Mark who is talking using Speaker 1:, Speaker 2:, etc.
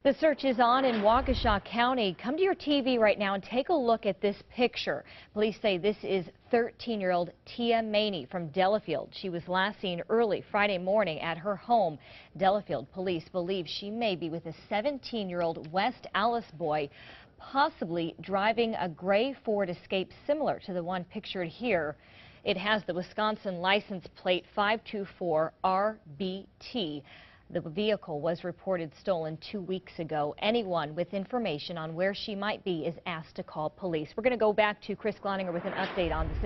Speaker 1: The search is on in Waukesha County. Come to your TV right now and take a look at this picture. Police say this is 13-year-old Tia Maney from Delafield. She was last seen early Friday morning at her home. Delafield police believe she may be with a 17-year-old West Alice boy, possibly driving a gray Ford Escape similar to the one pictured here. It has the Wisconsin license plate 524RBT. The vehicle was reported stolen 2 weeks ago. Anyone with information on where she might be is asked to call police. We're going to go back to Chris Gloninger with an update on the